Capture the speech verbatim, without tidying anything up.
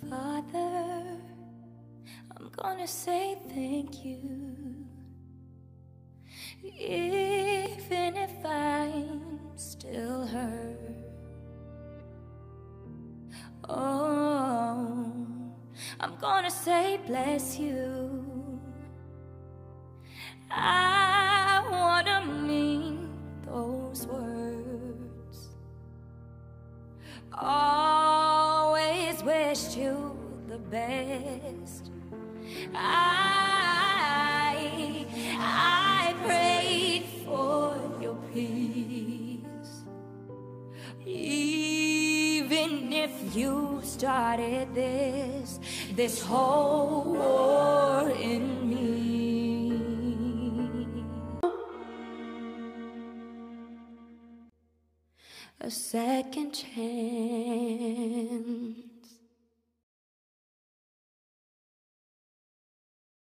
Father, I'm gonna say thank you, even if I'm still hurt. Oh, I'm gonna say bless you. I wanna mean those words. Always wished you the best. I, I prayed for your peace. Even if you started this, this whole war in me. A second chance.